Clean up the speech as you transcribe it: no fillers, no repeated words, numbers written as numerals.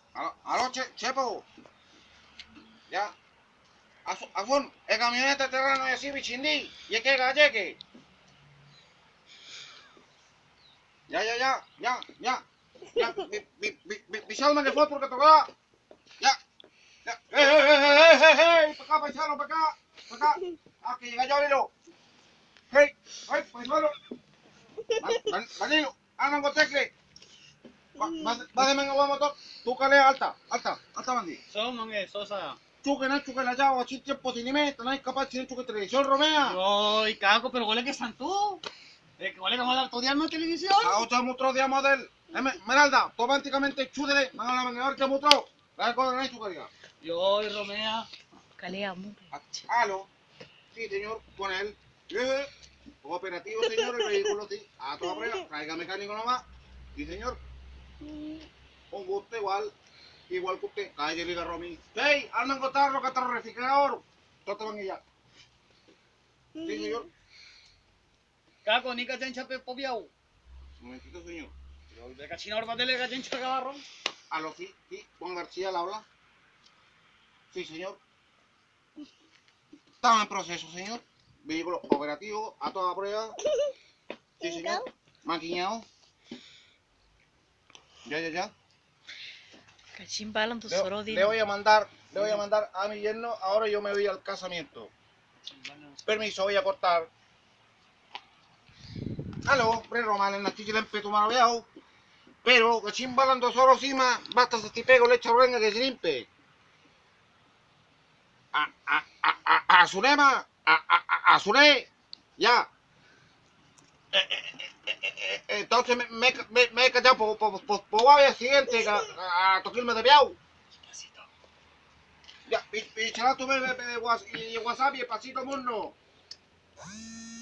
Aló, Chepo. Ya. Afun, el camioneta terreno de así, bichindí. Y es que galleque. Ya. Bichálme que fue porque tocaba. Ya. Para acá, paisano, para acá. Ah, que llega ya, Lilo. Hey, paisano. Danilo, andan con tecle. Bájame en el motor. Tú calea alta, bandi. So, mange, sosa. Chuque, no chuque la llave, así tiempo sin meta, no hay capaz de chuque televisión, Romea. Yo, y cago, pero huele que están tú. Huele que vamos a dar todo día en la televisión. Ah, usted mostró de model. Meralda, automáticamente chúdele, van a la manera que mostró. La cosa no es chucaría. Yo, y Romea. Calea, amor. Aló. Sí, señor, con él. Operativo, señor, el vehículo, sí. A toda prueba, traiga mecánico nomás. Sí, señor. Un gusto igual que usted. Calle Liga Romy. Hey, andan con catarro refrigerador. Todo van allá. Sí, señor. Cago, ni cachancha popiao. Un momentito, señor. Yo, de cachina orba de cachancha cabarro. Aló, sí, Juan García la habla. Sí, señor. Estaba en proceso, señor. Vehículo operativo, a toda prueba. Sí, señor. Maquinado. Ya. Cachín balan tu Le sorodi. voy a mandar a mi yerno. Ahora yo me voy al casamiento. Permiso, voy a cortar. Aló, pre Román, en la chicha en peto maravilloso. Pero, cachín balando solo cima, basta se ti pego leche renga que se limpe. A Zurema, a Zure, ya. Entonces me he callado por guavia siguiente a toquirme de piau. Ya, y chala tu bebé de WhatsApp y el pasito mundo.